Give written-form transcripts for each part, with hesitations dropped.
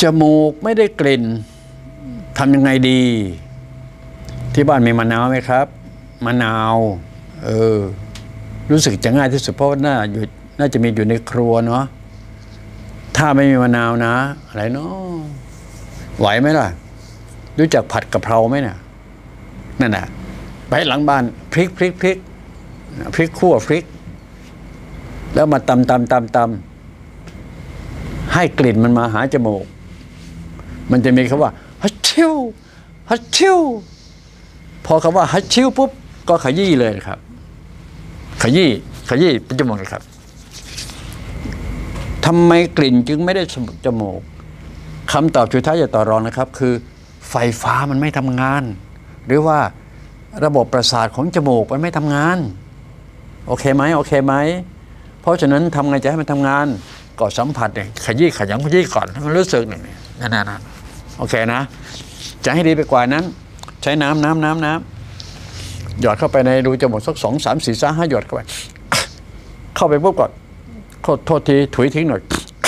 จมูกไม่ได้กลิ่นทำยังไงดีที่บ้านมีมะนาวไหมครับมะนาวรู้สึกจะง่ายที่สุดเพราะว่าน่าจะมีอยู่ในครัวเนาะถ้าไม่มีมะนาวนะอะไรเนาะไหวไหมล่ะรู้จักผัดกะเพราไหมเนี่ยนั่นน่ะไปหลังบ้านพริกคั่วพริกแล้วมาตำให้กลิ่นมันมาหาจมูกมันจะมีคำว่าฮัชชิวฮัชชิวพอคำว่าฮัชชิวปุ๊บก็ขยี้เลยครับขยี้เป็นจมูกเลยครับทำไมกลิ่นจึงไม่ได้จมูกคำตอบสุดท้ายอย่าต่อรองนะครับคือไฟฟ้ามันไม่ทำงานหรือว่าระบบประสาทของจมูกมันไม่ทำงานโอเคไหมเพราะฉะนั้นทำไงจะให้มันทำงานก็สัมผัสเนี่ยขยี้ก่อนให้มันรู้สึกนั่นโอเคนะจะให้ดีไปกว่านั้นใช้น้ำหยอดเข้าไปในรูจมูกสัก2 3 4 5 5หยดเข้าไปปุ๊บก่อนโทษทีถุยทิ้งหน่อย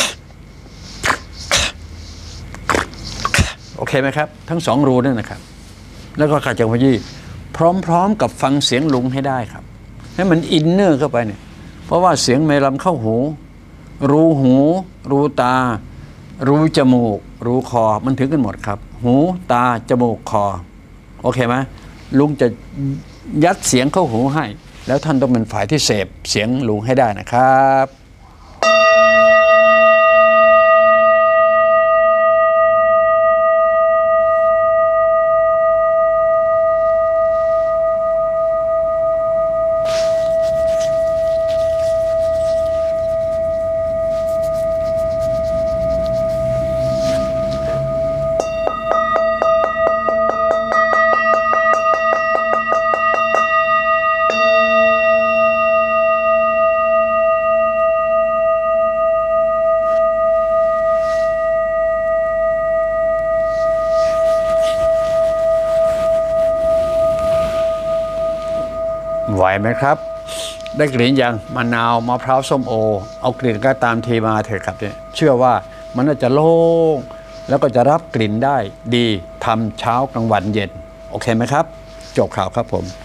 โอเคไหมครับทั้ง2รูนั่นนะครับแล้วก็ขัดจังขยี้พร้อมกับฟังเสียงลุงให้ได้ครับให้มันอินเนอร์เข้าไปเนี่ยเพราะว่าเสียงไม่ลำเข้าหูรูตารูจมูกรูคอมันถึงกันหมดครับหูตาจมูกคอโอเคไหมลุงจะยัดเสียงเข้าหูให้แล้วท่านต้องเป็นฝ่ายที่เสพเสียงลุงให้ได้นะครับไหวไหมครับได้กลิ่นยังมะนาวมะพร้าวส้มโอเอากลิ่นก็ตามทีมาเถอะครับเนี่ยเชื่อว่ามันน่าจะโล่งแล้วก็จะรับกลิ่นได้ดีทำเช้ากลางวันเย็นโอเคไหมครับจบข่าวครับผม